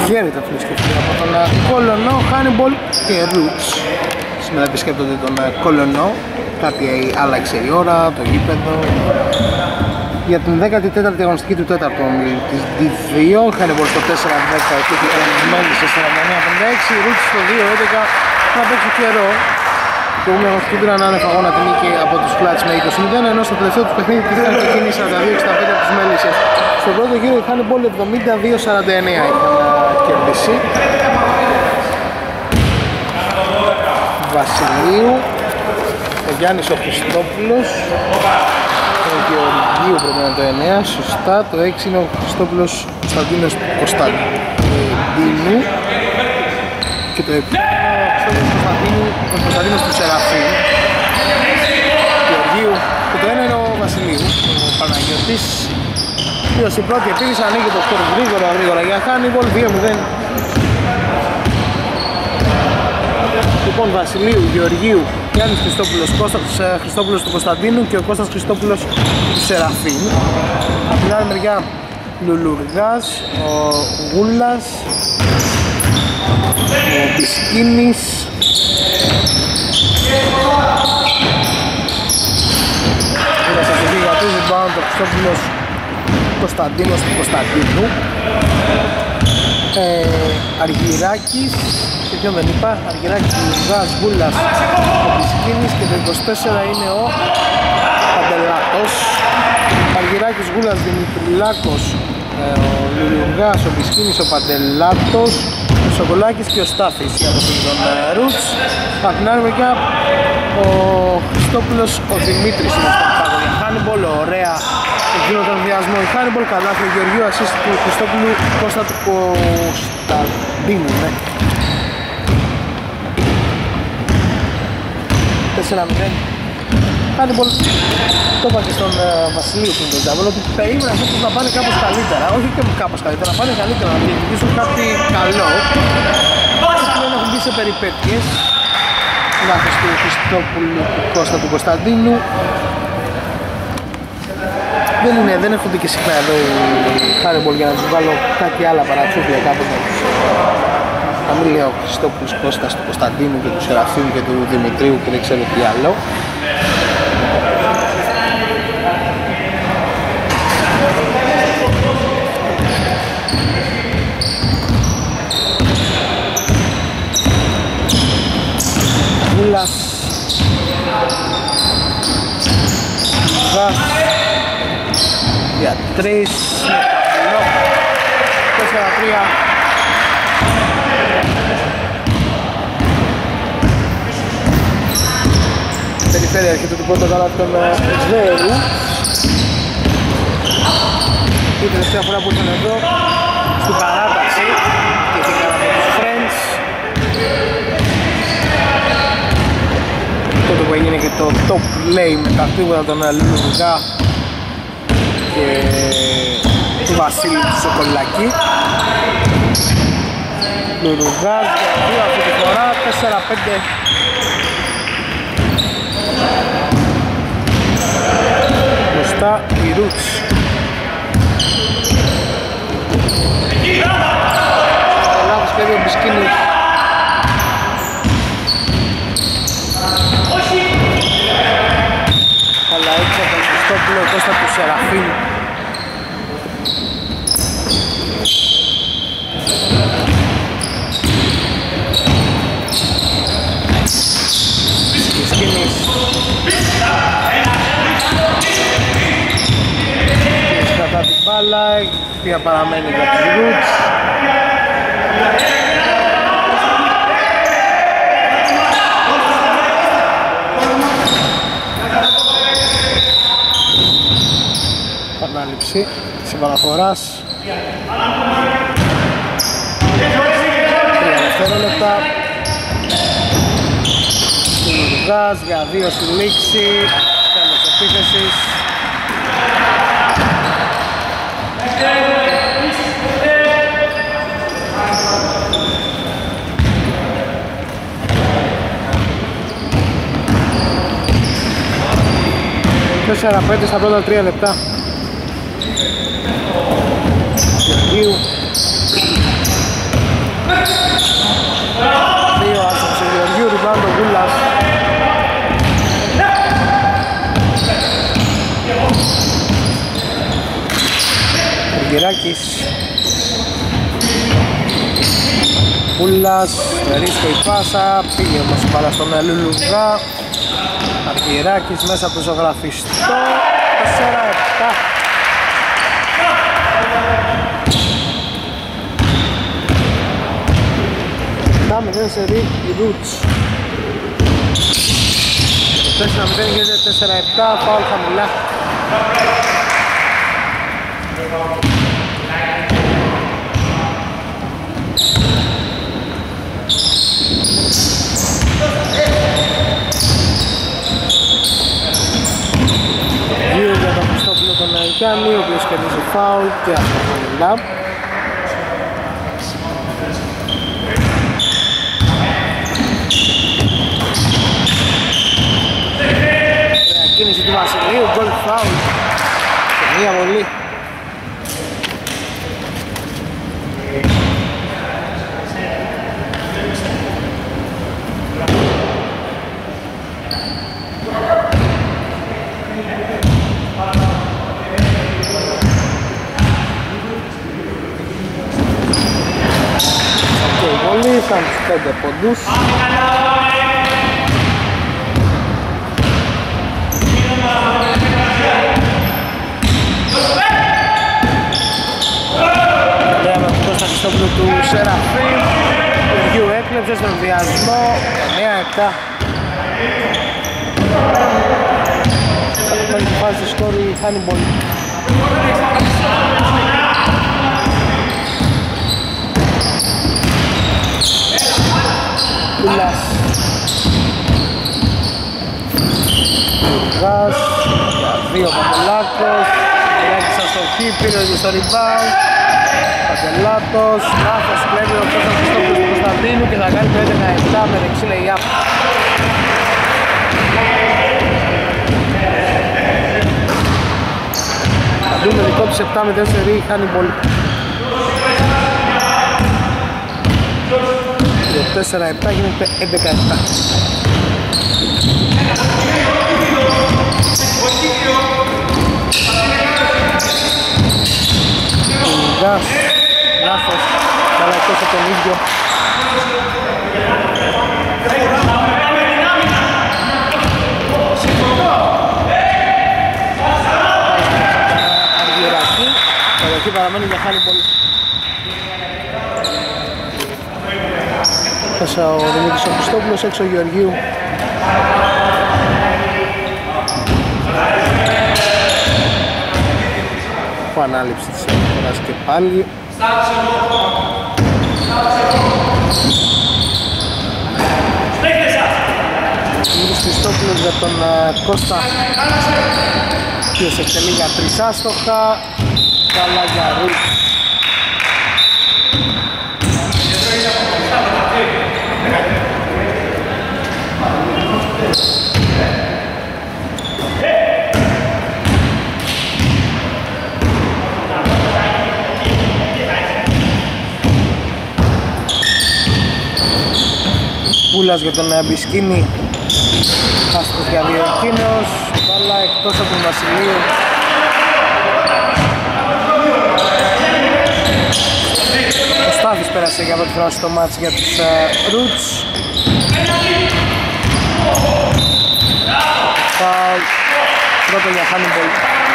Γέρεται αυτό σκεφτεί από τον Κολονό, Hannibal και Roots. Σήμερα επισκέπτονται τον Κολονό. Κάτι άλλαξε η ώρα, το γήπεδο. Για την 14η αγωνιστική του τέταρτου ομίλου της D2, Hannibal στο 4-10 και Μέλη στο 49-56, Roots στο 2-11. Θα παίξει καιρό. Η προηγούμενη αγωνιστική πήραν άνευ αγώνα την νίκη από τους Clutch με 20-0, ενώ στο τελευταίο του παιχνίδι ήταν και εκείνη 42-65 από τους Μέλισσες. Στον πρώτο γύρο η Hannibal 72-49 είχαν κερδίσει. Βασιλείου, ο Γιάννης ο Χριστόπουλος, ο Γεωργίου πρέπει να το 9, σωστά, το 6 είναι ο Χριστόπουλος Κωνσταντίνος Κωνσταντίνου και το 7 ο Κωνσταντίνος του Σεραφείου, Γεωργίου και το 1 είναι ο Βασιλείου, ο Παναγιώτης, οποίος η πρώτη επίδυση ανοίγει το σκορ γρήγορα για Hannibal, 2-0. Λοιπόν, Βασιλείου, Γεωργίου, Γιάννης Χριστόπουλος, Κώστας Χριστόπουλος του Κωνσταντίνου και ο Κώστας Χριστόπουλος του Σεραφείου. Από την άλλη μεριά Λουλουργάς, ο Γούλας, ο Μπισκίνης, ο Σασοβίγατος, ο Χριστόπουλος Κωνσταντίνος του Κωνσταντίνου, Αργυράκης και ποιον δεν είπα, Αργυράκης, Λουργάς, Γούλας, ο Μπισκίνης και το 24 είναι ο Παντελάτος. Αργυράκης, Γούλας, Δημητρουλάκος, ο Λουργάς, ο Μπισκίνης, ο Παντελάτος, ο Σοκολάκης και ο Στάθης από τον Roots. Από την άλλη μεριά ο Χριστόπουλος, ο Δημήτρης είναι στον πάγο για Hannibal, ωραία εκείνο τον διασμό η Hannibal, καλάθι ο Γεωργίου, ασίστ του Χριστόπουλου, Κώστα του Κωνσταντίνου, ναι. 4-0. Hannibal, το είπα και στον Βασιλείο του Ντεζάβολ, ότι περίμενα αυτούς να πάνε κάπως καλύτερα, όχι και κάπως καλύτερα, να πάνε καλύτερα, να διεκδικήσουν κάτι καλό. Πλέον έχουν μπει σε περιπέτειες, λάθος του Χριστόπουλου, του Κώστα του Κωνσταντίνου. Δεν έρχονται και συχνά εδώ οι Hannibal για να τους βάλω κάτι άλλα παρατσούκλια κάπως να τους... Να μην λέω Χριστόπουλος, Κώστας του Κωνσταντίνου και του Σεραφείου και του Δημητρίου και δεν ξέρω τι άλλο. Γούλας, Βάς, για 3, με καπηλό, 4-3. Περιφέρεια έρχεται το πρώτο καλάθι των Σβέρου. Η τελευταία φορά που ήρθαν εδώ στην παράταση και πήγαν από τους Friends. Τότε που έγινε και το top play με τα τρίποτα των Λουλουργά και του Βασίλη του Σοκολάκη. Λουλουργάς για 2 αυτή τη φορά, 4-5. Μπροστά οι Roots. Λάθος παιδί ο Μπισκίνης. Αλλά έτσι από τον Χριστόπουλο, Κώστα του Σεραφείου. Μπισκίνης. Κατά την μπάλα, η οποία παραμένει για τους Roots. Επανάληψη της επαναφοράς. 3 δευτερόλεπτα. Λουργάς για 2 στη λήξη. Τέλος επίθεσης. Τέσσερα 5 στα πρώτα 3 λεπτά. Γεωργίου. Αργυράκης. Πούλας, ρίσκο η πάσα, πήγε όμως η μπάλα στον Λουλουδά. Αργυράκης μέσα από το ζωγραφιστό, 4-7. Πάμε δεν σε ρί η Roots. 4-0 γίνεται 4-7, φάουλ χαμηλά. Γύρω για τον Χριστόπουλο τον Αγιάννη, ο οποίος κερδίζει φάουλ και αυτό χαμηλά. Κίνηση του Βασιλείου, γκολ φάουλ και μία βολή. Και η βολή ήταν στους 5 πόντους. Χριστόπουλο του Σεραφή, ο Γεωργίου έκλεψε στον διασμό, 9-7. Αυτή τη φάση στη σκόρη χάνει πολύ. Κουλάς. Κουλάς, για 2 Παπελάκος, Μιράκης αστοχή, πήρε στο rebound. Παντελάτος, λάθος κλέβει ο Κώστας Χριστόπουλος του Κωνσταντίνου και θα κάνει το 11-7 με δεξί lay-up. Θα δούμε δικό της 7-0 σε ρί, χάνει πολύ. Το 4-7 γίνεται 11-7. Γκάς. Λάθος, αλλά εκτός από τον ίδιο. Αργυράκη, κατοχή παραμένει για χάνει πολύ. Πάσα ο Δημήτρης ο Χριστόπουλος, έξω ο Γεωργίου. Από ανάληψη της φοράς και πάλι. Δημήτρης Χριστόπουλος για τον Κώστα, ποιος εκτελεί για 3 άστοχα. Καλά για Ρούτ. Πούλας για τον Μπισκίνη, άστοχος για 2 εκείνος, μπάλα εκτός από τον Βασιλείου. Ο Στάθης πέρασε για πρώτη φορά στο μάτς για τους Roots. Φάουλ, πρώτο για Hannibal.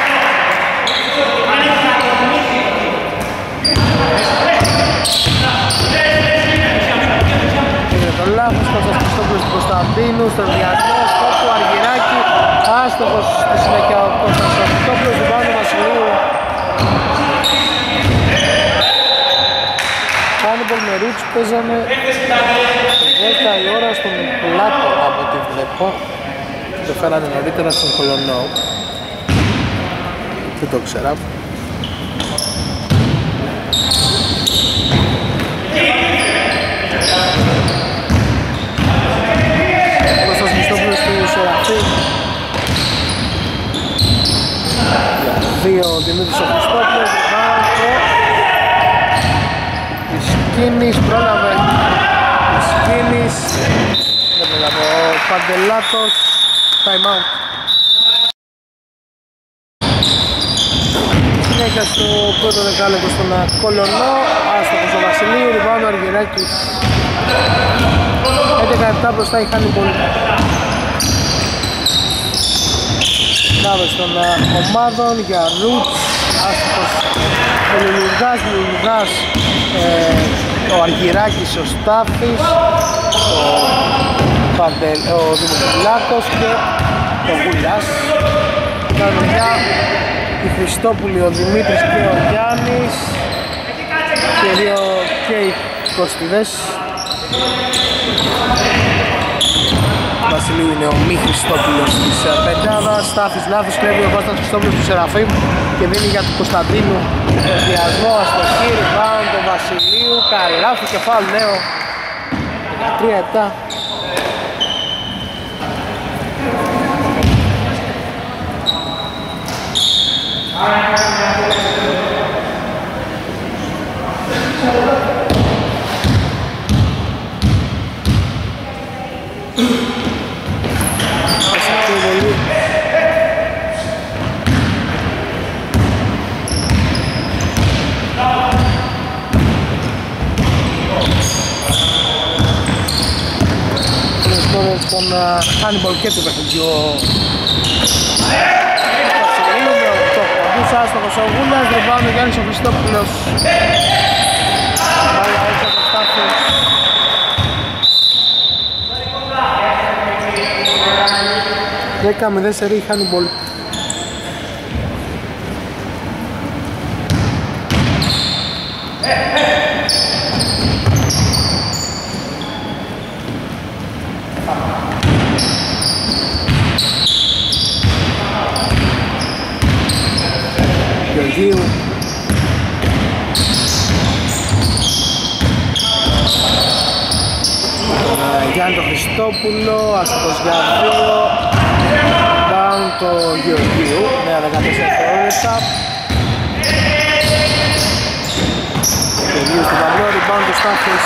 Το λάθος, Κώστας Χριστόπουλος του Κωνσταντίνου, στον διασμό, στόχο, Αργυράκη, άστοχος στη συνέχεια ο Κώστας Χριστόπουλος, του πάνω Βασιλείου. Hannibal με Roots παίζανε 10 η ώρα στον Πλάτο από ό,τι βλέπω. Το φέρανε νωρίτερα στον Κολονό. Δεν το ξέρα. Κώστας Χριστόπουλος του Σεραφή. Για 2 ο Δημήτρης ο Χριστόπουλος. Σκίνης πρόλαβε. Σκίνης. Δεν πρόλαβε ο Παντελάτος. Time out. Συνέχεια στο πρώτο δεκάλεπτο στον Κολονό. Άστοχος ο Βασιλείου, rebound ο Αργυράκης. 11-7 μπροστά η Χάνιμπολ. Λάβες των ομάδων για Ρούτς. Άστοχος ο Λουλουργάς, ο Αργυράκης, ο Στάφης, ο Δημοκουλάκος και ο Γουλάς. Κανονικά η Χριστόπουλη, ο Δημήτρης και ο Γιάννης και οι Κωστιδές. Βασιλείου είναι ο μη Χριστόπουλος της πεντάδας. Στάφης λάθος, κλέβει ο Κώστας Χριστόπουλος του Σεραφείμ και δίνει για του Κωνσταντίνου ενδιασμό, αστοχή, rebound του Βασιλείου, καλάθι και φάουλ νέο. 13-7. Τον Χάνιμπολ και του παιχνιδιού Βασιλείου με 8 πόντους. Άστοχος ο Γούλας, rebound ο Γιάννης ο Χριστόπουλος. Μπάλα έξω από το Στάφη. Δέκα με 4 η Χάνιμπολ. Γεωργίου. Γιάννη το Χριστόπουλο, αστοχος για 2. Down το Γεωργίου, νέα 14 δευτερόλεπτα. Γεωργίου στο ταμπλό, rebound του Στάφης.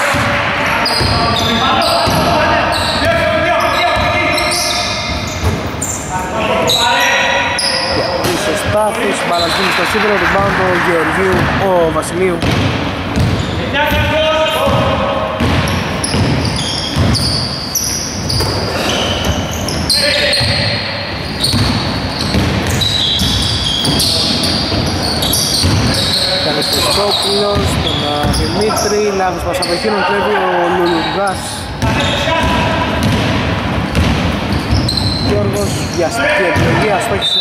Ο Στάφης, μπαλαντζίνει στο σίδερο, rebound του Γεωργίου, ο Βασιλείου. Χριστόπουλος, τον Δημήτρη, λάθος πας από εκείνον, κλέβει ο Λουλουργάς. Γιώργος, βιαστική επιλογή, αστόχισε.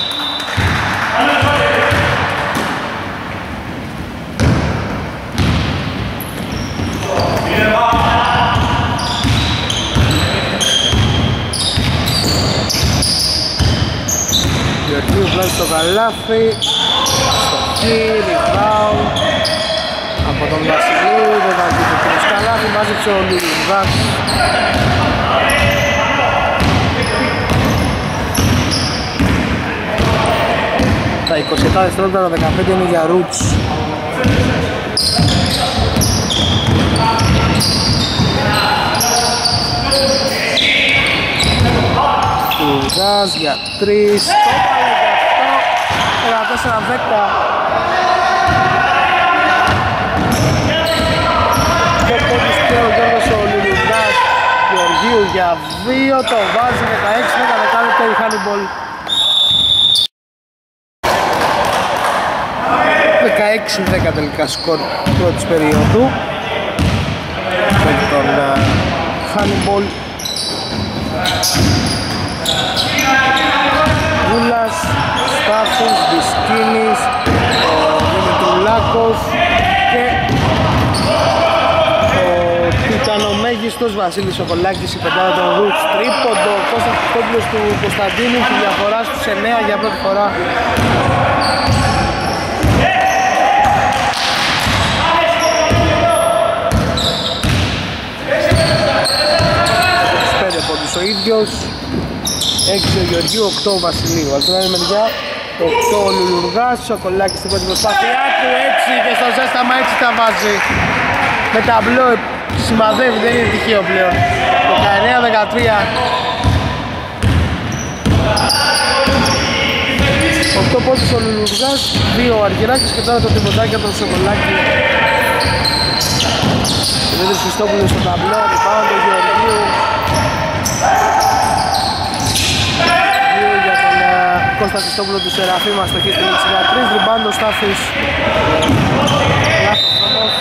Γεωργίου βλάζει στο καλάθι. Rebound από τον Βασιλείου, δεν βάζει το τρεις καλάθι, μάζεψε ο Λουλουργάς. Τα 27 δευτερόλεπτα, τα 15 είναι για Ρούτς. Λουλουργάς για 3, το έβαλε για 4-10. Το πόντους και ο Γιώργος ο Λουλουργάς. Γεωργίου για 2, το βάζει 16-10 δεκάλεπτα η Χάνιμπολ. 16-10 τελικά σκορ πρώτης περίοδου με τον Χάνιμπολ. Γούλας, Στάφης, Δισκίνης, ο Δημητρουλάκος και ο τιτανομέγιστος Βασίλης Σοκολάκης, η πεντάδα των Ρούτς. Τρίποντο, Κώστας Χριστόπουλος του Κωνσταντίνου, τη διαφορά στους 9 για πρώτη φορά. Ο ίδιος, 6 ο Γεωργίου, 8 ο Βασιλείου. Από την άλλη μεριά, 8 ο Λουλουργάς, ο Σοκολάκης στην πρώτη προσπάθειά του, έτσι και στο ζέσταμα έτσι τα βάζει. Με ταμπλό σημαδεύει, δεν είναι τυχαίο πλέον. 19-13. 8 πόντους ο Λουλουργάς, 2 ο Αργυράκης και τώρα το τριποντάκι από τον Σοκολάκη. Ο Δημήτρης Χριστόπουλος στο ταμπλό, rebound του Γεωργίου. 2 για τον Κώστα Χριστόπουλο του Σεραφήμα στο χέρι του 63, rebound ο Στάθης. Λάθος όμως.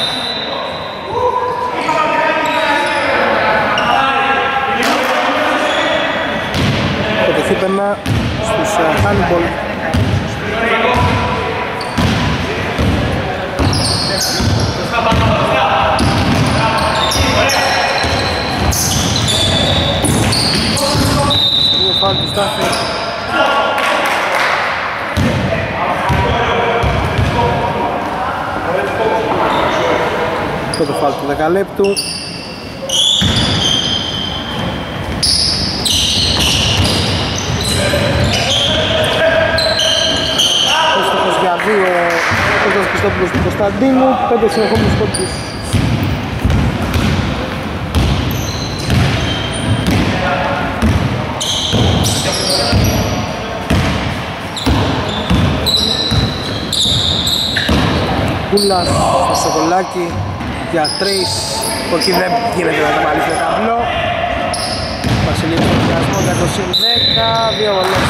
Το περνά στους handball. Λίγο φάουλ του Στάθη. Το φάουλ του δεκαλέπτου. Για 2 ο Κώστας Χριστόπουλος του Κωνσταντίνου, 5 συνεχόμενους πόντους. Κούλας στο Σοκολάκι για 3, που εκεί δεν γίνεται να τα μαλίσει το ταμπλό. Βασιλείου στο πιασμό για το συν 10, 2 βολές.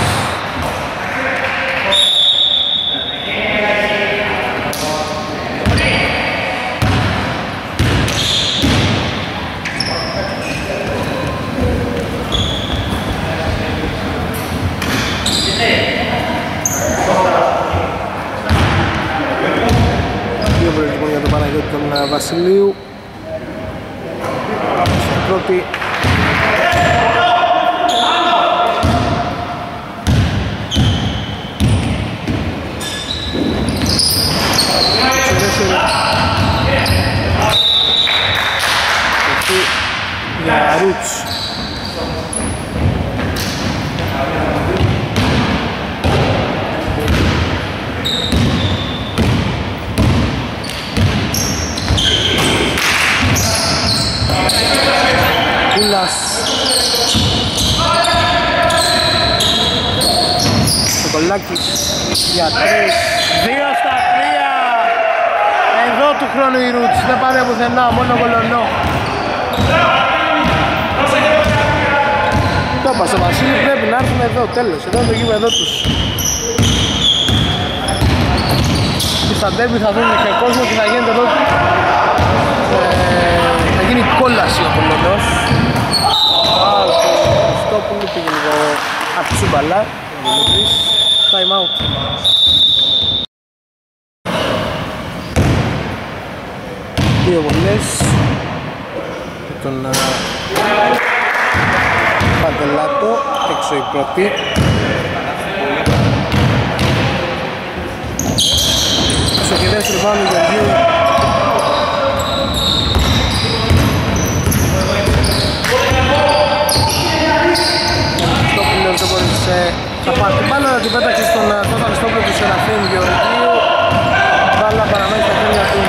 Για τον Παναγιώτη τον Βασιλείου στην πρώτη. Στο δεύτερο για Ρούτς. Σοκολάκης για 3, 2 στα 3. Εδώ του χρόνου η Ρούτς, δεν πάρε πουθενά, μόνο Κολονό. Το είπα στο Βασίλη, πρέπει να έρθουν εδώ, τέλος, εδώ είναι το γήπεδο τους. Και στα ντέρμπι θα δουν και κόσμο και θα γίνεται εδώ, θα γίνει κόλαση ο Κολονός. Ο Χριστόπουλου πήγε λίγο αψούμπαλα, ο Δημήτρης, time out. Δύο βολές με τον Παντελάτο, έξω η πρώτη. Στο και δεύτερο πάνω του Γεωργίου. Χριστόπουλος δεν μπορείς θα πάρει την μπάλα, να την πέταξε στον Κώστα Χριστόπουλο του Σεραφείμ Γεωργίου. Μπάλα παραμένει στα χέρια του.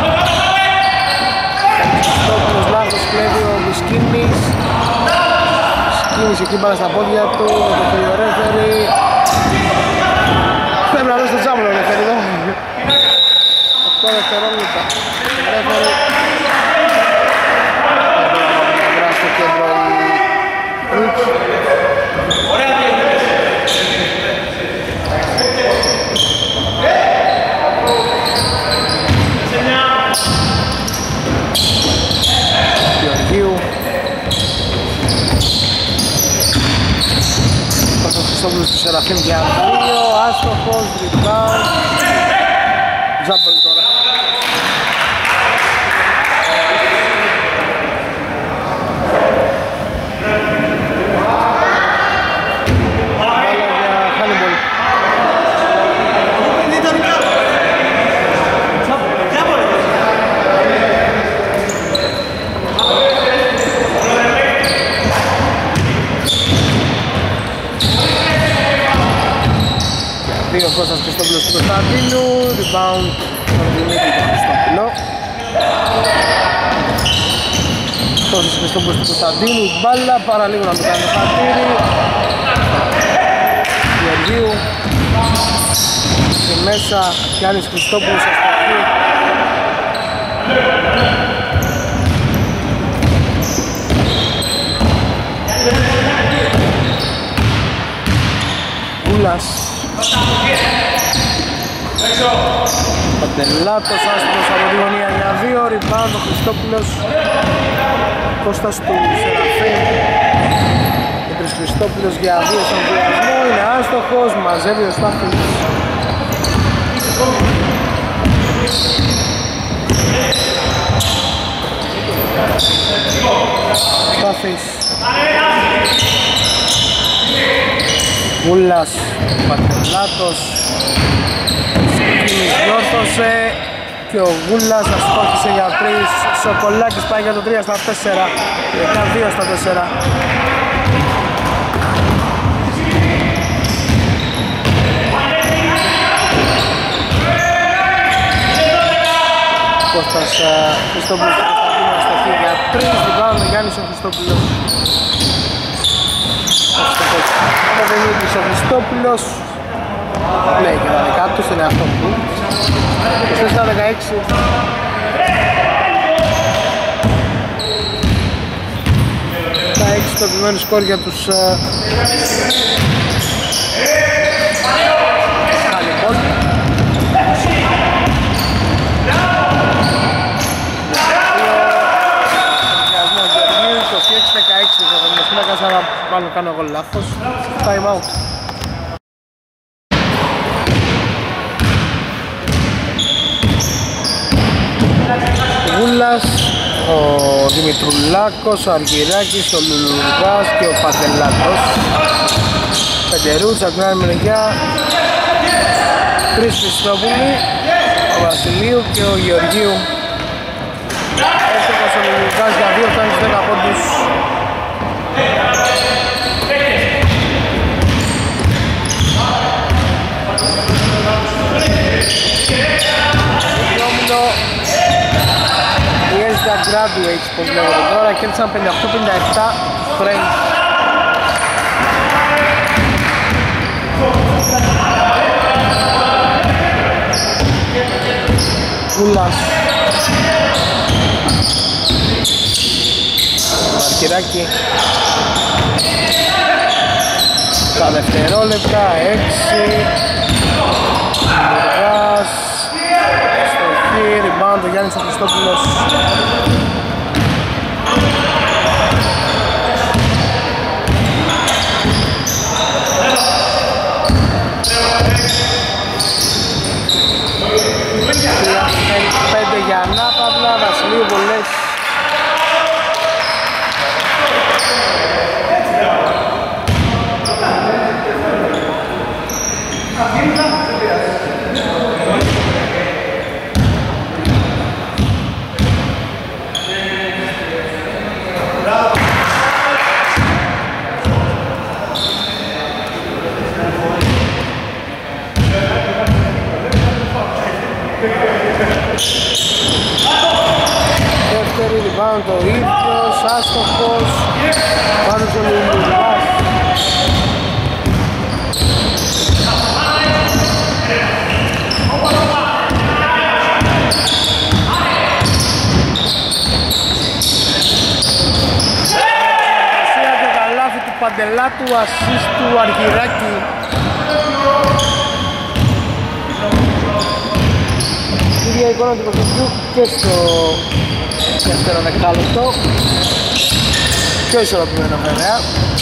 Χριστόπουλος λάθος, κλέβει ο Μισκίνης. Μισκίνης εκεί μπάλα στα πόδια του, με το χειορέφερη. Πρέπει να δώσει το τζάμπλο ο ρεφερή εδώ. 8 δευτερόλεπτα. Ρεφερή. Εδώ στο κέντρο η Ρούτς. Χριστόπουλος του Σεραφείμ για 2, άστοχος, rebound, τζάμπολ τώρα. Μπάλα για Χάνιμπολ. Πήγε ο Κώστας Χριστόπουλος του Κωνσταντίνου, rebound τον Δημήτρη του Χριστόπουλο. Κώστας Χριστόπουλος του Κωνσταντίνου, μπάλα, παραλίγο να το κάνει το χατήρι. Γεωργίου. στη μέσα, Γιάννης Χριστόπουλος αστοχή. Γούλας. Παντελάτος άστρος από τη γωνία για 2, rebound ο Χριστόπουλος. Κώστας του Σεραφείμ. Πέτρος Χριστόπουλος για 2 στον βιασμό, είναι άστοχος, μαζεύει ο Στάθης. Στάθης. Γούλας, Παντελάτος. Σκίνης διόρθωσε και ο Γούλας αστόχησε για 3. Σοκολάκης πάει για το 3 στα 4. Μετά 2 στα 4. Κώστας Χριστόπουλος και Κωνσταντίνος αστοχή για 3. Rebound ο Γιάννης ο Χριστόπουλος. Ο Δημήτρης ο Χριστόπουλος. Λέει και τα δικά του στον εαυτό του. 24-16. Τα 6 το επιμένου σκορ για τους Χαλιπών. Το 26-16 θα δούμε να κάσα να βάλω κάνω εγώ λάθος. Time out. Γούλας, ο Δημητρουλάκος, ο Αργυράκης, ο Λουλουργάς και ο Παντελάτος. Πεντερούτς από την άλλη μεριά. 3 Χριστόπουλοι, ο Βασιλείου και ο Γεωργίου. Έστοχος ο Λουλουργάς για 2, φτάνει στους 10 πόντους. Graduates που βλέπετε τώρα, κέρδισαν 58-57 Friends. Γούλας, Μαρκυράκη, τα δευτερόλεπτα, 6, Μουργάς, στοχή, rebound ο Γιάννης ο Χριστόπουλος. Για ανάπαυλα, Βασιλείου βολές. Δεύτερη rebound το ίδιος, άστοχος, πάνω στον Λουλουργάς. Συνεργασία και καλάθι του Παντελάτου, assist του Αργυράκη. Ίδια εικόνα του παιχνιδιού και στο δεύτερο δεκάλεπτο. Πιο ισορροπημένο βέβαια.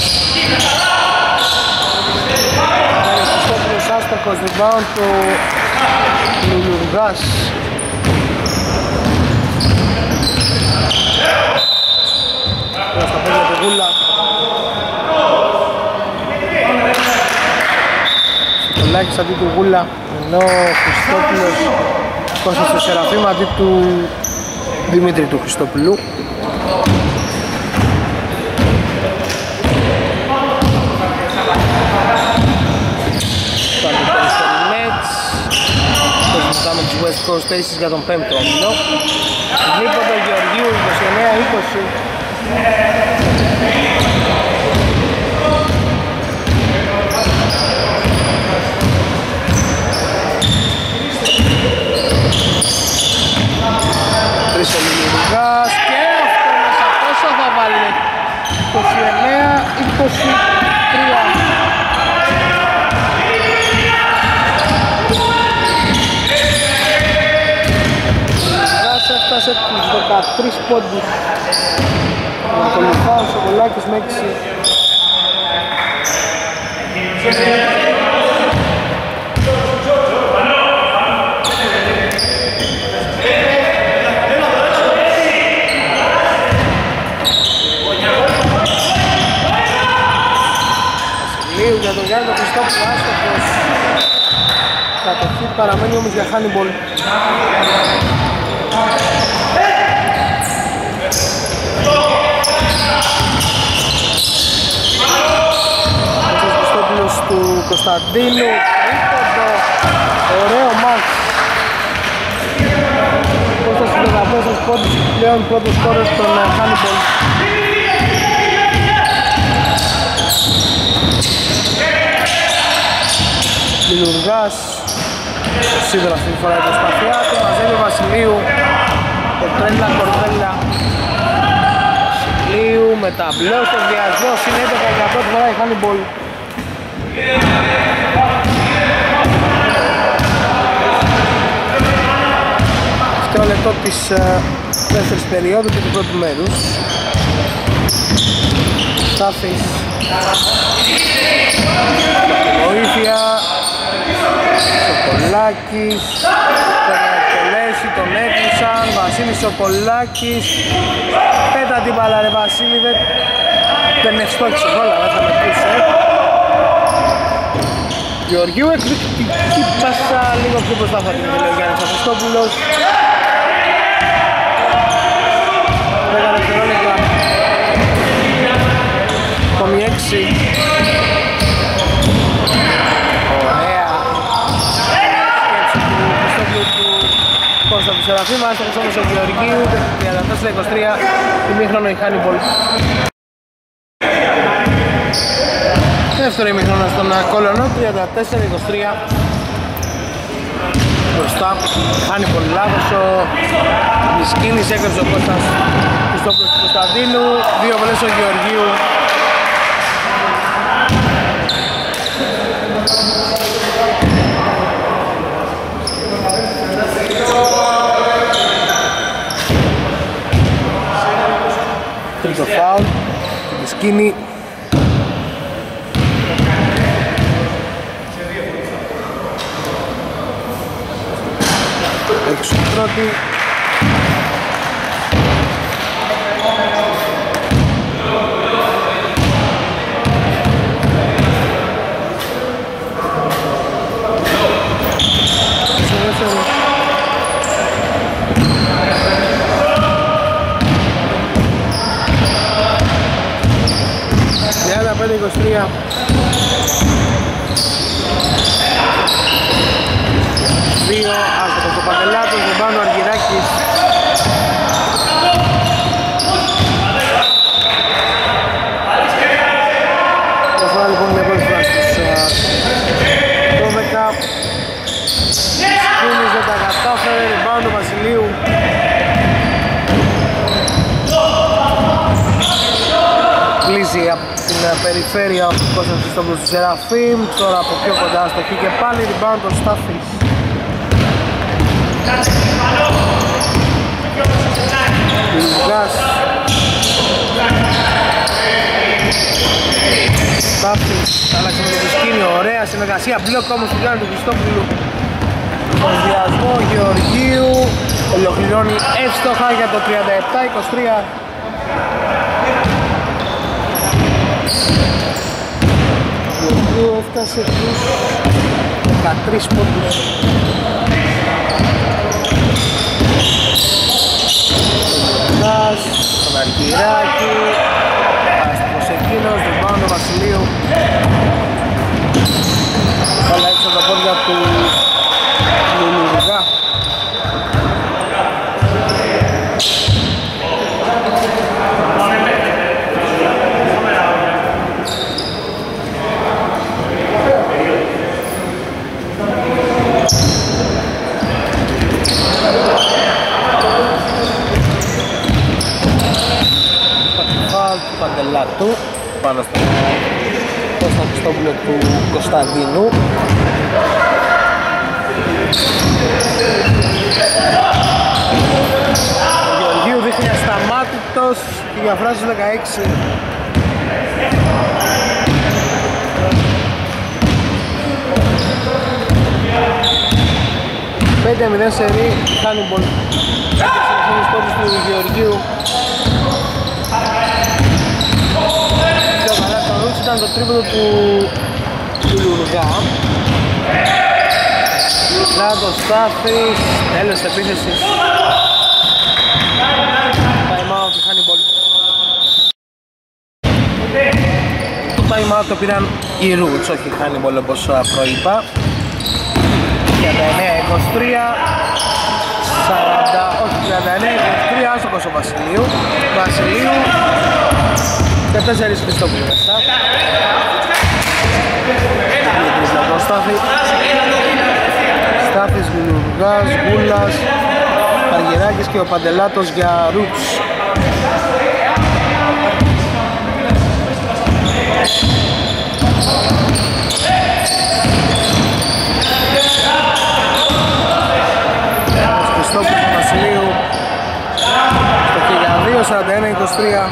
Ένας Χριστόπουλος άστοχος, rebound του Λουλουργάς. Τώρα στα πόδια του Γούλα. Σικολάκης αντί του Γούλα, ενώ ο Χριστόπουλος Κώστας στο Σεραφείμ αντί του Δημήτρη του Χριστόπουλου. Πάμε τους West Coast Aces για τον 5ο όμιλο. Γλύποντο Γεωργίου 29-20. έφτασε τους 13 πόντους. Ακολουθά ο Σοκολάκης με 6. Βασιλείου για τον Γιάννη τον Χριστόπουλο, άστοχος. Κατοχή παραμένει όμως για Hannibal. Ο Χριστόπουλος του Κωνσταντίνου, τρίποντο, ωραίο μάτς. Κώστας στους 14 πόντους, πλέον πρώτος σκόρερ στον Hannibal. Λιλουργάς, σίγουρα αυτή τη φορά η προσπαθειά του, μαζεύει ο Βασιλείου, Κορτρέλα, Βασιλείου με ταμπλό στο βιασμό, συνέτοκα για πρώτη φορά η Hannibal. Αυτό λεπτό της δεύτερης περίοδου και του πρώτου μέρους. Στάθης, βοήθεια, Σοκολάκης, τον εκτελέσει, τον έκλεισαν, Βασίλης Σοκολάκης, πέτα την μπάλα ρε Βασίλη, δεν ευστόχησε όλα, δεν θα μετρούσε. Γεωργίου εκπληκτική πάσα, λίγο πιο μπροστά θα την λέει ο Γιάννης Χριστόπουλος. 10 δευτερόλεπτα, ακόμη 6. Κώστα του Σεραφείμ, άστοχος όμως ο Γεωργίου, 34-23, ημίχρονο η Hannibal. Δεύτερο ημίχρονο στον Κόλωνο, 34-23. Μπροστά, Hannibal λάθος, ο Μισκίνης έκρυψε ο Κώστας Χριστόπουλος του Κωνσταντίνου, 2 βολές ο Γεωργίου. Τρίτο φάουλ, τη σκήνη. Έξω πρώτη. Διάλα 5-23. Δύο, άστοχος ο Παντελάτος, δεν πάνω ο Αργυράκης. Προφορά λοιπόν μια πρώτη φορά στους 12. Σκούνης δεν τα κατάφερε, rebound του Βασιλείου. Κλείζει από την περιφέρεια ο Κώστας Χριστόπουλος του Σεραφείμ. Τώρα από πιο κοντά αστοχή και πάλι rebound των Στάθης. Λιγάς Στάθης, άλλαξε με το Βουσκίνιο, ωραία συνεργασία, μπλοκ όμως του Γιάννη του Χριστόπουλου. Συνδυασμό Γεωργίου, ολοκληρώνει εύστοχα για το 37-23. Γεωργίου έφτασε τους 13 πόντους. Τον Αργυράκη, άστοχος εκείνος, τον πάνω Βασιλείου. Πάλα έξω τα πόδια του Λουλουργά. Παντελάτου πάνω στο Κώστα Χριστόπουλο του Κωνσταντίνου. Παντελάτος και διαφράζει 16. 5-0 σερί, Hannibal. Συνεχίζουν στόχους του Γεωργίου. Πιο καλά στο Ρούτς ήταν το τρίποντο του Λουργά. Να το Στάθης, τέλος της επίθεσης. Time out του Hannibal. Το time out το πήραν οι Roots, όχι οι Hannibal όπως προείπα. 39-23, 39-23, άστοχος ο Βασιλείου. Και 4 Χριστόπουλου μέσα. Στάθης, Λουργάς, Γκούλας, Αργυράκης και ο Παντελάτος για Roots. Χριστόπουλου του Βασιλείου στο 1002, 41-23.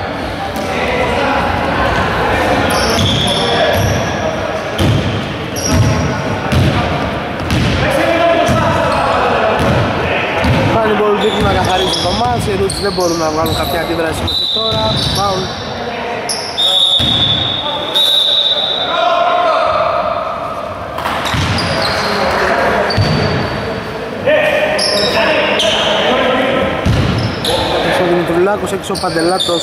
Hannibal δείχνουν να καθαρίσουν το μάτς, οι Roots δεν μπορούν να βγάλουν κάποια αντίδραση μέχρι τώρα. Φάουλ. Έξω ο Δημητρουλάκος, έξω ο Παντελάτος.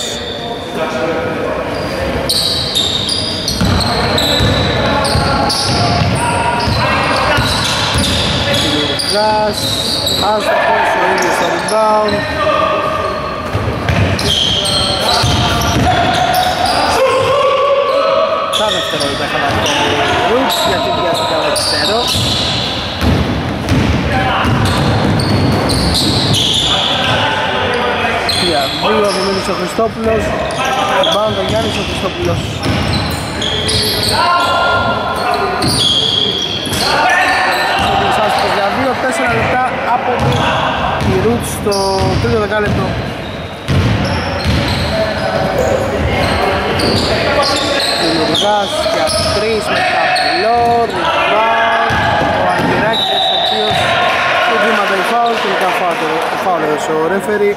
Λουργάς, άστοχος, ο ίδιος στο rebound. Τα δευτερόλεπτα είχαν αυτό ο Roots, γιατί βιάστηκε από αριστερό. Για δύο ο Δημήτρης ο Χριστόπουλος, rebound ο Γιάννης ο Χριστόπουλος. Για 2-4 λεπτά από τη Roots στο τρίτο δεκάλεπτο. Ο Λουργάς για 3 με ταμπλό, rebound, ο Αργυράκης ο οποίος εγκλήματα η φάουλ, τελικά φάουλ έδωσε ο ρέφερι.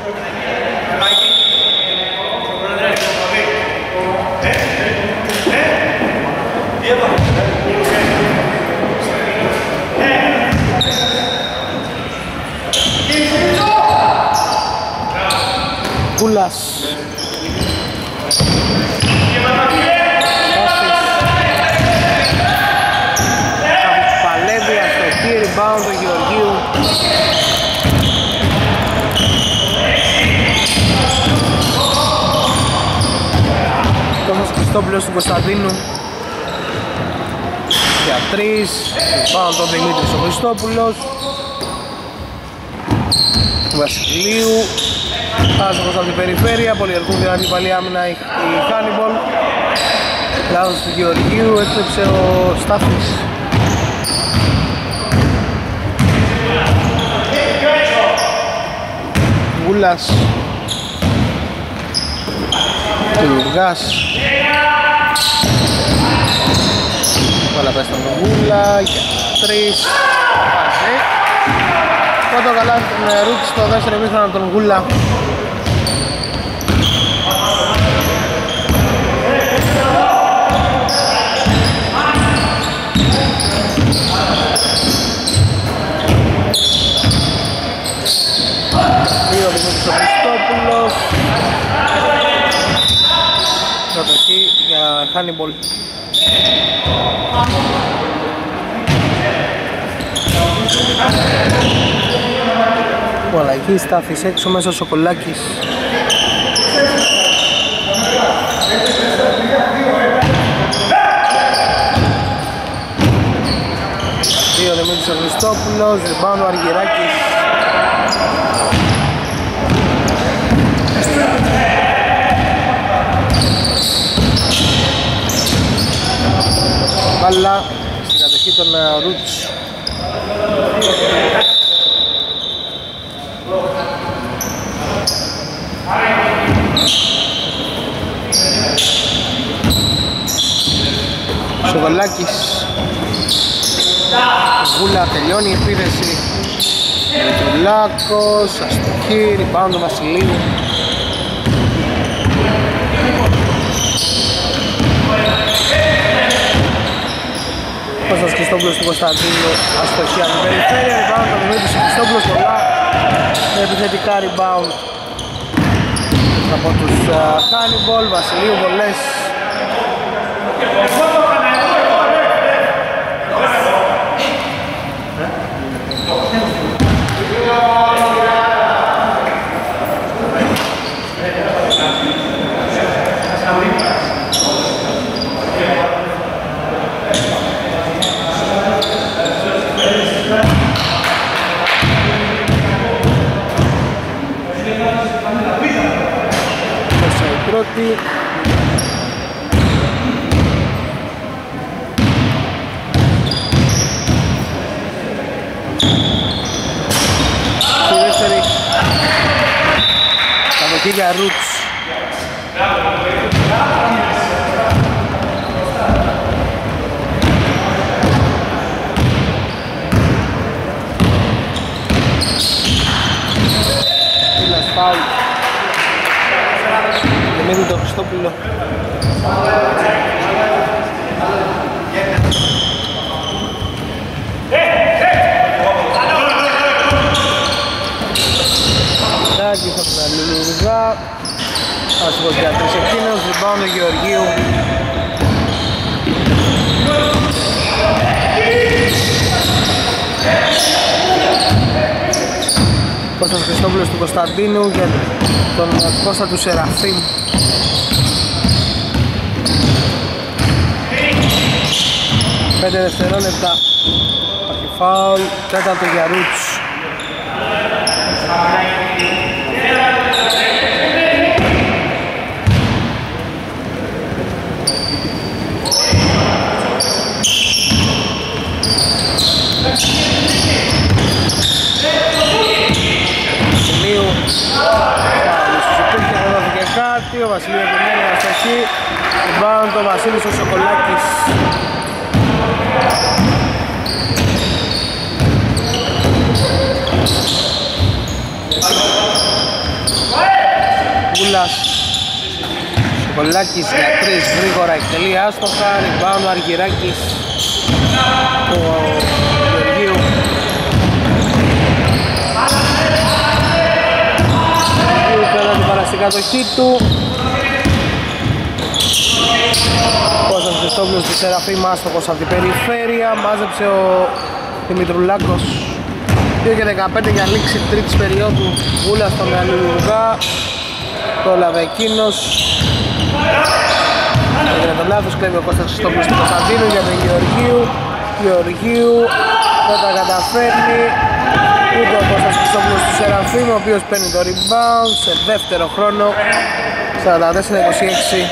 Κούλας. Παλεύει αστοχή, rebound του Γεωργίου. Τόμος Χριστόπουλος του Κωνσταντίνου για 3, rebound τον Δημήτρης ο Χριστόπουλος. Του Βασιλείου, άστοχος από την περιφέρεια, πολυεργούν την αντιπαλή άμυνα η Hannibal. Λάθος του Γεωργίου, έκλεψε ο Στάθης. Γκούλας, Λουργάς. Όλα πες στον Γκούλα, για 3, πάση. Πρώτο καλά τον Roots στο δεύτερο ημίχρονο τον Γκούλα. Δύο Δημήτρης ο Χριστόπουλος. Κατοχή για Hannibal. Ο αλλαγής Στάθης έξω, μέσα ο Σοκολάκης. Δύο Δημήτρης ο Χριστόπουλος, rebound ο Αργυράκης. Μπάλα στην κατοχή των Roots. Thank you. Σοκολάκης. Γούλα τελειώνει η επίθεση. Μητρουλάκος, αστοχή, rebound του Βασιλείου. Κώστας Χριστόπουλος του Κωνσταντίνου, αστοχή από την περιφέρεια, rebound το Δημήτρης Χριστόπουλος, πολλά επιθετικά rebound από τους Hannibal, Βασιλείου, βολές. Πρώτη. Στη δεύτερη κατοχή για Roots. Ήλας φάουλ. Δημήτρη τον Χριστόπουλο. Τάκης από την Αλληλουργά. Άσχος για τρεις εκείνος, rebound του Γεωργίου. Κώστας Χριστόπουλος του Κωνσταντίνου για τον Κώστα του Σεραφείμ. Πέντε δευτερόλεπτα. Υπάρχει φάουλ, τέταρτο για Roots. Βασιλείου. Υπήρχε να δόθηκε κάτι, ο Βασιλείου επιμένει αστοχή. Rebound το Βασίλης ο Σοκολάκης. Γούλας. Σοκολάκης για τρεις γρήγορα εκτελεί άστοχα. Rebound ο Αργυράκης του Γεωργίου. Πέρα την παραστική κατοχή του. Κώστας Χριστόπουλος του Σεραφείμ άστοχος από την περιφέρεια. Μάζεψε ο Δημητρουλάκος. 2:15 για λήξη τρίτης περίοδου. Γούλα στον Αλληλουργά. Το έλαβε εκείνος. Έγινε το λάθος, κλέβει ο Κώστας Χριστόπουλος του Κωνσταντίνου για τον Γεωργίου. Δεν τα καταφέρνει. Ούτε ο Κώστας Χριστόπουλος του Σεραφείμ, ο οποίος παίρνει το rebound σε δεύτερο χρόνο. 44-26.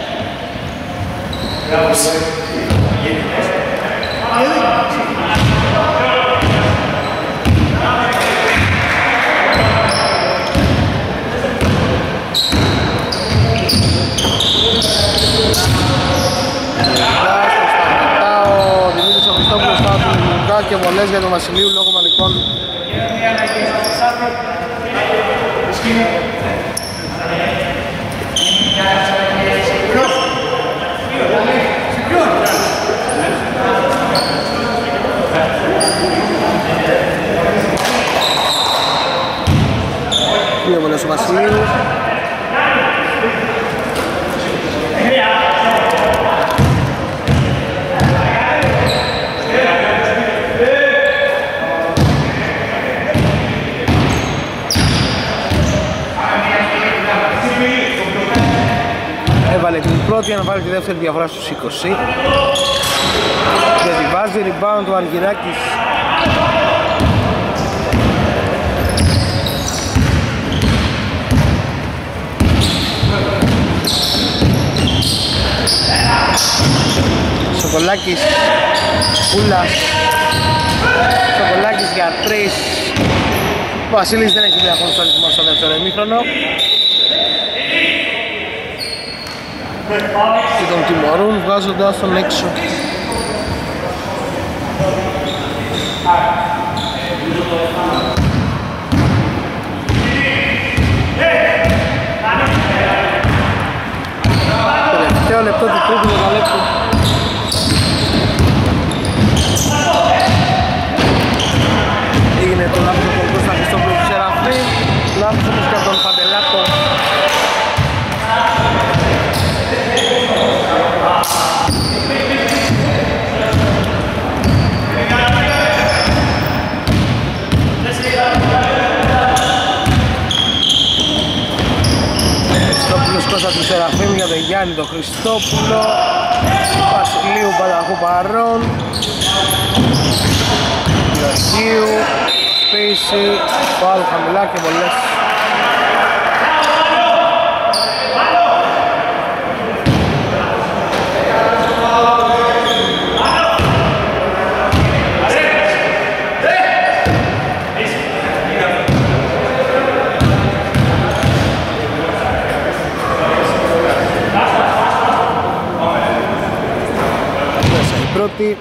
Ο Δημήτρης ο Χριστόπουλος πάνω του Λουκά και βολές για τον Βασιλείου λόγω μαλλικών. Δύο βολές ο Βασιλείου. Έβαλε την πρώτη για να βάλει τη δεύτερη διαφορά στους 20. Και τη βάζει, rebound του Αργυράκης. Σοκολάκης, Πούλας. Σοκολάκης για 3. Ο Βασίλης δεν έχει διαχωρίσει στο ρυθμό στο δεύτερο ημίχρονο. Και τον τιμωρούν βγάζοντας τον έξω. λεπτό του τρίτου δεκαλέπτου. Έγινε το λάθος από τον Κώστα Χριστόπουλο του Σεραφή, λάθος όμως και από τον Παντελάκο. Χριστόπουλος Κώστα του Σεραφείμ για τον Γιάννη τον Χριστόπουλο, Βασιλείου Παλαχού παρών, Γεωργίου, Σπίση, πάλι χαμηλά και πολλές. Πρώτη.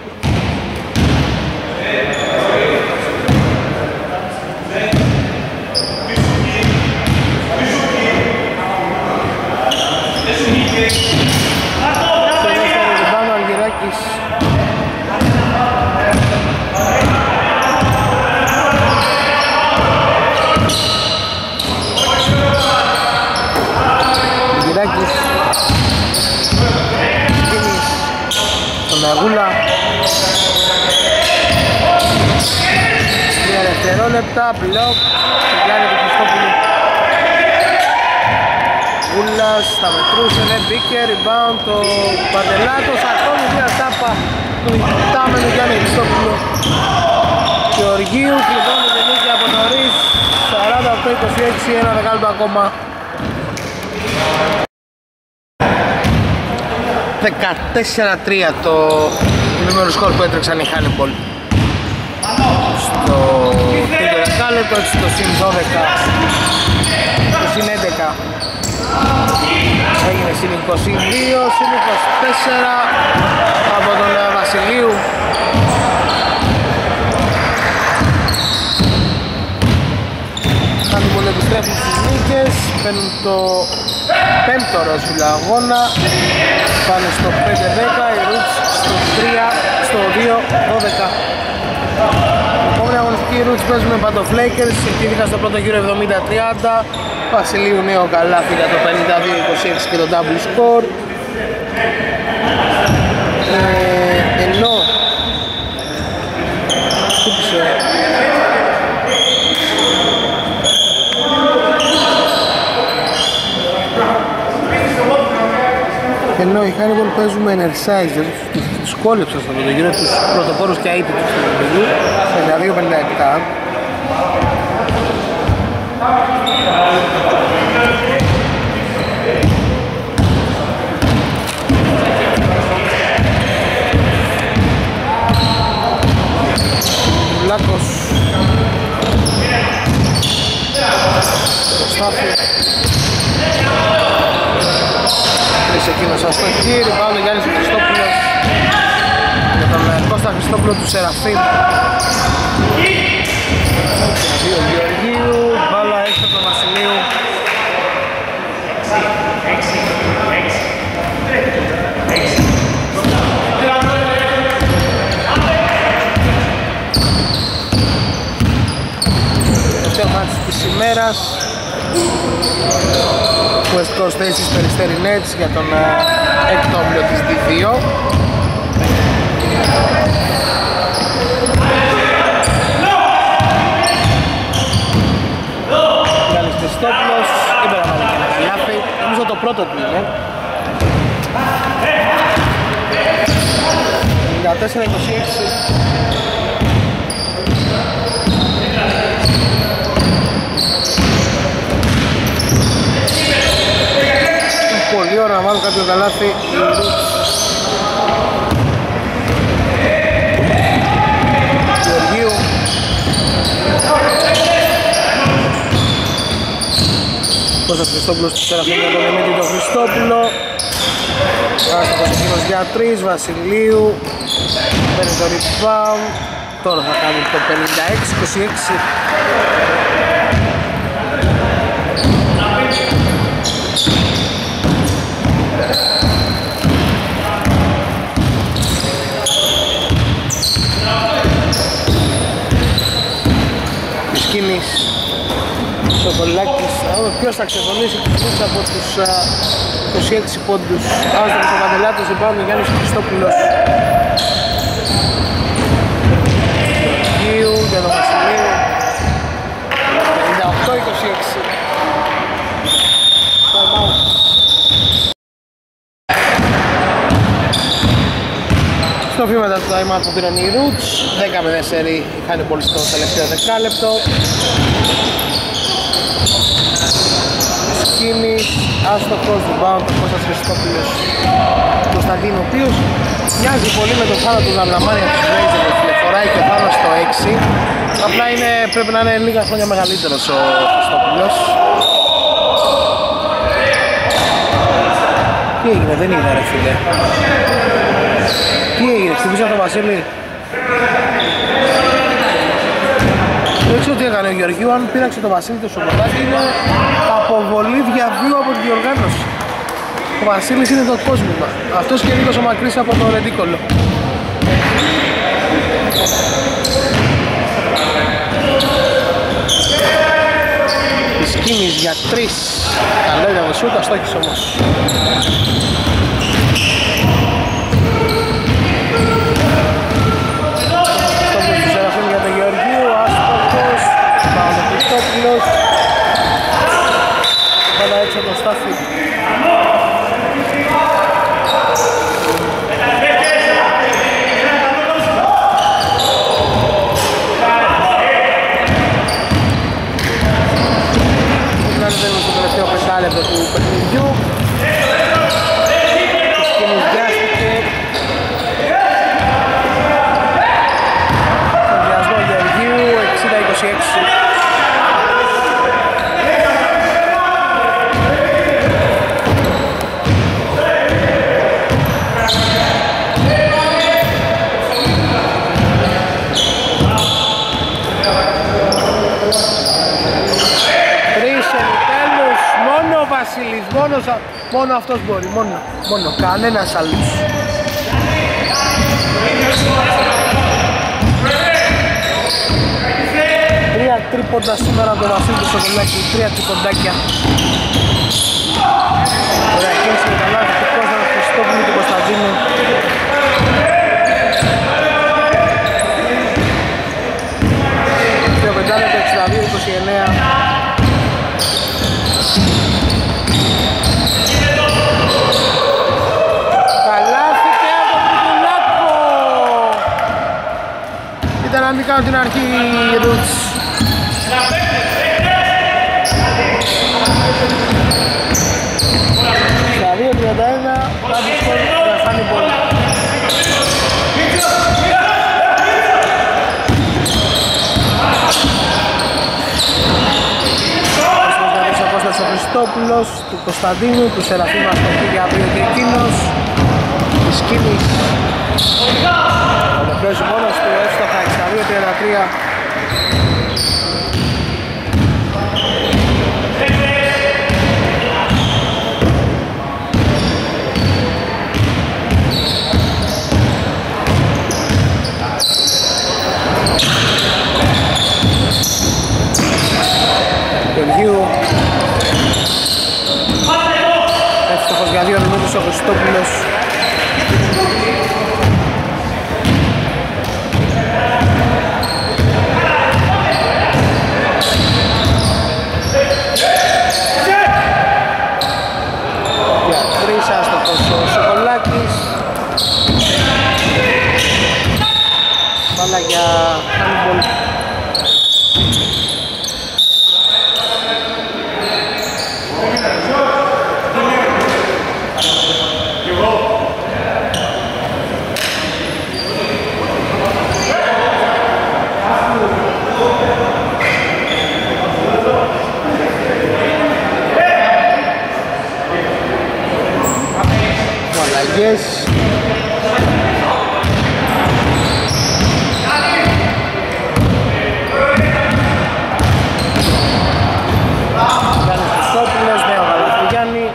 Αγούλα 3 δευτερόλεπτα, μπλοκ του Γιάννη του Χριστόπουλου. Γούλας θα μετρούσε, δεν μπήκε, rebound το Παντελάκος, ακόμη μια τάπα του υπτάμενου Γιάννη Χριστόπουλου. Γεωργίου κλειδώνει την νίκη από νωρίς, 48-26, ένα δεκάλεπτο ακόμα. 14-3 το νούμερο σκορ που έτρεξαν οι Hannibal στο τρίτο δεκάλεπτο, έτσι το συν 12, το συν 11 έγινε συν 22, συν 24 από τον Βασιλείου. Hannibal επιστρέφουν στις νίκες, παίρνουν το πέμπτο ρόσουλα αγώνα, πάνε στο 5-10, οι Roots στο 2-12. Επόμενη αγωνιστική, οι Roots παίζουν με Παντοφλέικερς, ιτήθηκαν στο πρώτο γύρο 70-30, Βασιλείου νέο καλάθι για το 52-26 και το double score. Ενώ χτύπησε ενώ οι Hannibal παίζουν με Energizer, τους κόλλεψαν στο πρώτο γύρο, τους πρωτοπόρους και αίτητους στο πρώτο γύρο, 52-57. Λάκος Στάφη Τρεις εκείνος αστοχή, ριμπάουντ ο Γιάννης Χριστόπουλος με τον Κώστα Χριστόπουλο του Σεραφείμ. Δύο Γεωργίου, μπάλα έξω από τον Βασιλείου. Το μάτς της ημέρας, West Coast Aces Περιστέρι Nets για τον έκτο όμιλο της D2. Γιάννης Χριστόπουλος, είπε να βάλει και ένα καλάθι, νομίζω το πρώτο του είναι. 54-26. Πολύ ώρα να βάλουν κάποιο καλάθι οι Roots. Γεωργίου. Κώστας Χριστόπουλος του Σεραφείμ για τον Δημήτρη τον Χριστόπουλο. Άστοχος εκείνος για 3, Βασιλείου. Παίρνει το rebound. Τώρα θα κάνει το 56-26. Παπαδάκης. Ποιος θα ξεφωνήσει από τους 26 πόντους. Άστρος ο Παντελάτος, επάνω ο Γιάννης Χριστόπουλος. Γεωργίου για τον Βασιλείου. 58-26. Στο βήμα μετά το time out που πήραν οι Roots, 10-0 είχαν πολύ στο τελευταίο δεκάλεπτο. Σκίνης, άστοχος, rebound, ο Κώστας Χριστόπουλος Κωνσταντίνου, ο οποίος μοιάζει πολύ με τον Θάνο του Γαμλαμάνη από τους Blazers, φοράει και ο Θάνος στο 6. Απλά πρέπει να είναι λίγα χρόνια μεγαλύτερος ο Χριστόπουλος. Τι έγινε, δεν είναι ρε φίλε. Τι έγινε, χτυπήσα τον Βασίλη. Δεν ξέρω τι έκανε ο Γεωργίου, αν πήραξε τον Βασίλη το σοκολάτι είναι αποβολή διαβίου από τη διοργάνωση. Ο Βασίλης είναι το κόσμημα. Αυτός και λίγος ο μακρύς από το ρεντίκολο. Της Κίνης για 3. Καλό ήταν το σούτ, αστόχησε όμως. Για τον Γεωργίου, άστοχος, πάνω ο Χριστόπουλος. Πάντα έξω το Στάφη. Φτάνουμε στο τελευταίο πεντάλεπτο του παιχνιδιού. Της Κίνης βιάστηκε. Συνδυασμό Γεωργίου, 60-26. Βασίλης, μόνο αυτός μπορεί, μόνο, κανένας άλλος. Τρία τρίποντα σήμερα από τον Βασίλη του Σοκολάκη, 3 τρίποντάκια. Ωραία κίνηση με καλά, του Κώστα του Χριστόπουλου του Κωνσταντίνου. Στο πεντάλεπτο 62-29. Να μην κάνω την αρχή οι Roots. Στα 2-31 πάλι σκορ για Φάνη Μπολ. Ο Κώστας ο Χριστόπουλος, του Κωνσταντίνου, του Σεραφείμ Αστοχή για 2 και εκείνος. Της Κίνης. Ολοκληρώσει μόνος του, εύστοχα 62-33. Γεωργίου. Εύστοχος για 2 λεπτούς ο Χριστόπουλος. Ο Σοκολάκης. Μπάλα για handball. Yes. Γιάννης Χριστόπουλος, νέο Γαλαστριγιάννη.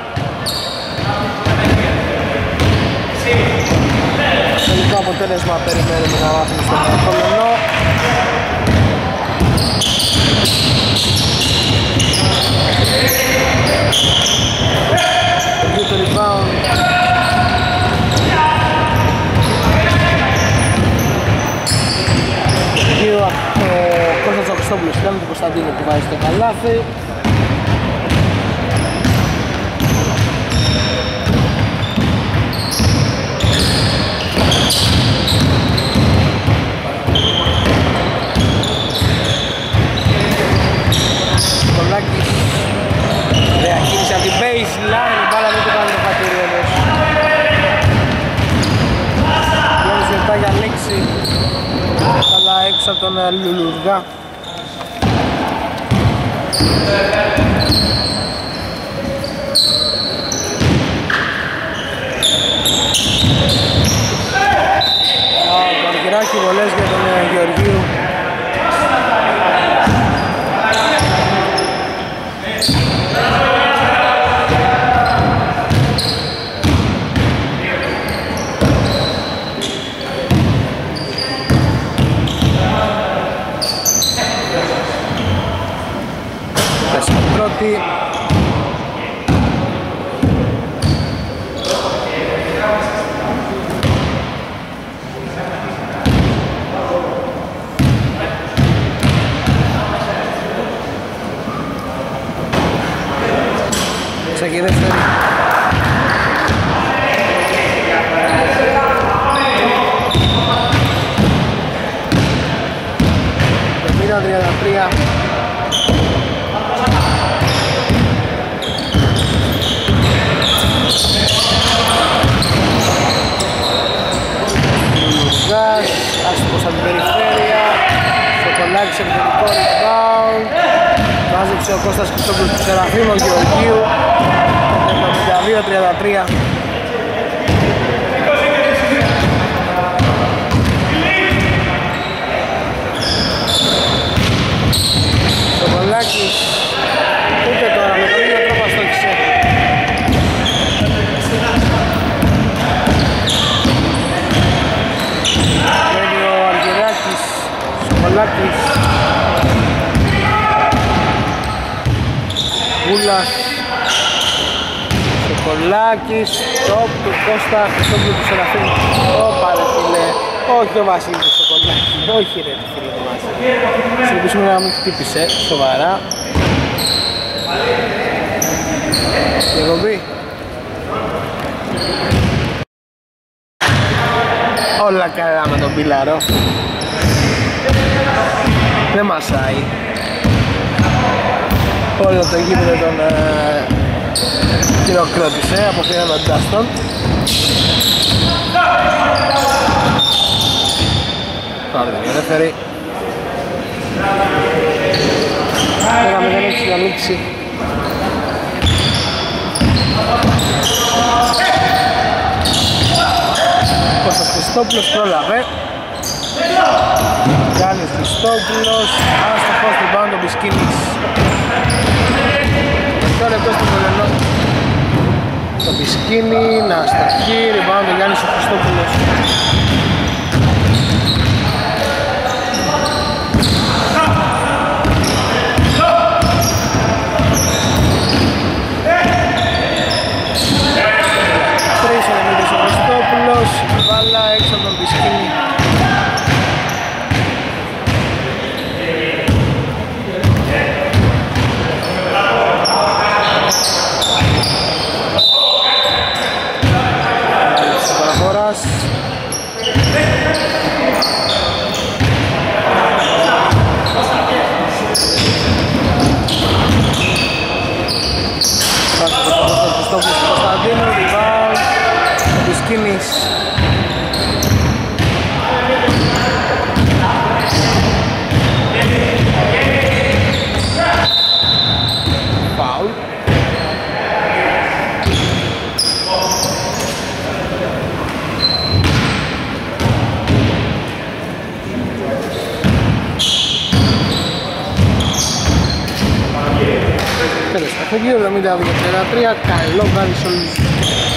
Τελικό αποτέλεσμα περιμένουμε να μάθουμε στον Κολονό. καλάθι. Κολάκης διακίνησε από την baseline, η μπάλα δεν το κάνει το πατήρι όμως. Λόγος λεπτά για λήξη, αλλά έξω από τον Λουλουργά. Το Αργυράκι βολές για τον Γεωργίου. Πρώτη. Ξεκινάει δεύτερη. Πεμίνα 33. Άστοχος από την περιφέρεια. Σοκολάκης επιθετικό rebound. Μάζεψε ο Κώστας Χριστόπουλος του Σεραφείμου Γεωργίου. 72-33. Σοκολάκης ούτε τώρα με τον ίδιο τρόπο αστόχησε. Σοκολάκης, Γούλας, Σοκολάκης, top του Κώστα Χριστόπουλου του Σεραφείμου. Ωπα ρε φίλε, όχι ο Βασίλης του Σοκολάκη, όχι ρε φίλε του Βασίλη. Συνεπίσουμε να μην χτύπησε, σοβαρά. Διακοπή. Όλα καλά με τον Πίλαρο. Δεν μασάει. Όλο το γήπεδο τον χειροκρότησε από φίλο τον Ντάστον. Πάρε την ελεύθερη. 10-0 για λήξη. Κώστας Χριστόπουλος πρόλαβε. Γιάννης Χριστόπουλος, άστοχος του πάνω τον Μπισκίνης. Το λεπτό στο Βολενό. Το Μπισκίνη, να αστοχεί, ριμπάνω τον Γιάννης Χριστόπουλος. Τρεις ο Δημήτρης ο Χριστόπουλος, μπάλα έξω από τον Μπισκίνη. Τέλος παιχνιδιού, 72-33, καλό βράδυ σε όλους.